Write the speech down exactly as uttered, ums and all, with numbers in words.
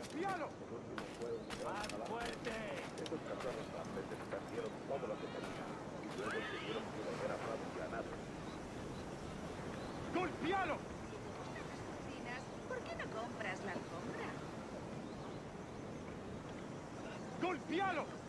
¡Golpealo! El último fuego que ¡Más a la fuerte! Esos cachorros franceses perdieron todo lo que tenían y luego tuvieron que volver a Francia a nada. ¡Golpealo! Si te gustan las cocinas, ¿por qué no compras la alfombra? ¡Golpealo!